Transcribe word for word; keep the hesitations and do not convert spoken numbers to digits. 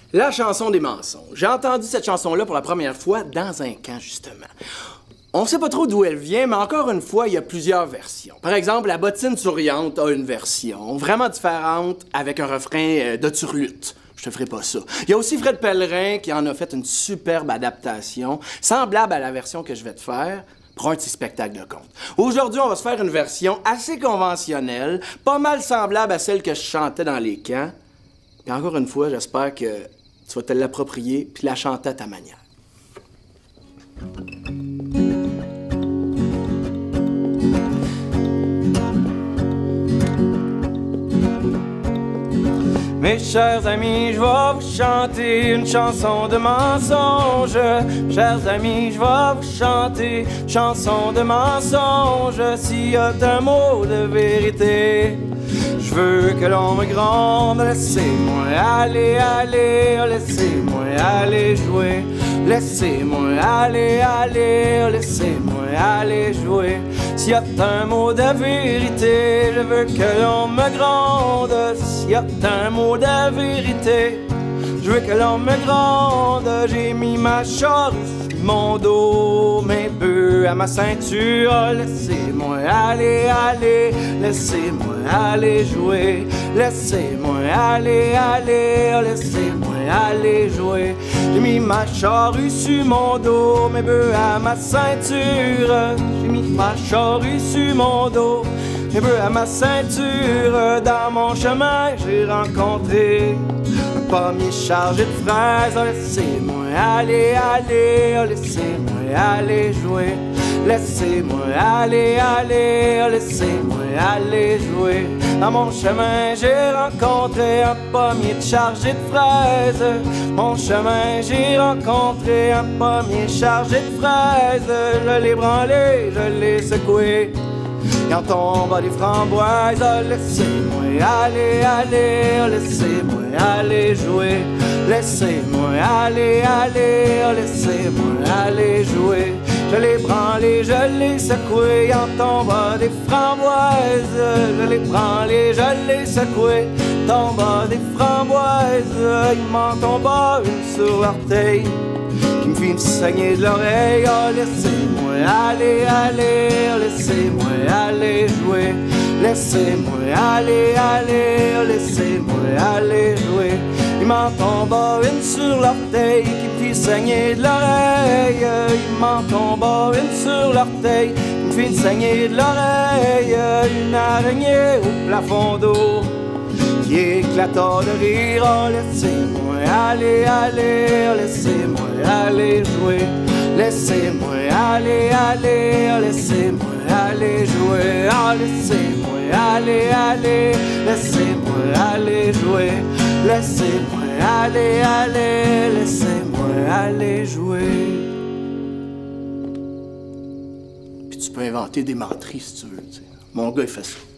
La chanson des mensonges. J'ai entendu cette chanson-là pour la première fois dans un camp, justement. On sait pas trop d'où elle vient, mais encore une fois, il y a plusieurs versions. Par exemple, La bottine souriante a une version vraiment différente avec un refrain euh, de turlute. Je te ferai pas ça. Il y a aussi Fred Pellerin qui en a fait une superbe adaptation, semblable à la version que je vais te faire pour un petit spectacle de conte. Aujourd'hui, on va se faire une version assez conventionnelle, pas mal semblable à celle que je chantais dans les camps. Et encore une fois, j'espère que tu vas te l'approprier puis la chanter à ta manière. Mes chers amis, je vais vous chanter une chanson de mensonge. Chers amis, je vais vous chanter une chanson de mensonge. S'il y a un mot de vérité, je veux que l'on me gronde. Laissez-moi aller, aller, laissez-moi aller jouer. Laissez-moi aller, aller, laissez-moi aller jouer. S'il y a un mot de vérité, je veux que l'on me gronde. S'il y a un mot de vérité, je veux que l'on me gronde. J'ai mis ma charrue sur mon dos, mes bœufs à ma ceinture. Laissez-moi aller, aller, laissez-moi aller jouer. Laissez-moi aller, aller, laissez-moi aller jouer. J'ai mis ma charrue sur mon dos, mes bœufs à ma ceinture. J'ai mis ma charrue sur mon dos, mes bœufs à ma ceinture. Dans mon chemin, j'ai rencontré un pommier chargé de fraises. Oh, laissez-moi aller, aller, oh, laissez-moi aller jouer. Laissez-moi aller, aller, oh, laissez-moi aller jouer. Dans mon chemin, j'ai rencontré un pommier chargé de fraises. Mon chemin, j'ai rencontré un pommier chargé de fraises. Je l'ai branlé, je l'ai secoué. Quand tombe des framboises, oh, laissez-moi aller, aller, oh, laissez-moi aller jouer. Laissez-moi aller, aller, oh, laissez-moi aller jouer. Je l'ai branlé, je l'ai secoué, en tombe des framboises. Je l'ai branlé, je l'ai secoué, tombe des framboises. Il m'en tomba une sur l'orteil qui me fit me saigner de l'oreille. Oh, laissez-moi aller, aller, oh, laissez-moi aller jouer. Laissez-moi aller, aller, oh, laissez-moi aller jouer. Il m'en tomba une sur l'orteil qui me fit saigner de l'oreille. Il m'en tomba une sur l'orteil qui me fit saigner de l'oreille. Une araignée au plafond d'eau qui éclata de rire. Oh, laissez-moi aller, aller, oh, laissez-moi aller jouer. Laissez-moi aller, aller, oh, laissez-moi aller jouer. Oh, laissez-moi aller, aller, laissez-moi aller jouer. Laissez-moi aller, aller, laissez-moi aller jouer. Puis tu peux inventer des menteries si tu veux, t'sais. Mon gars, il fait ça.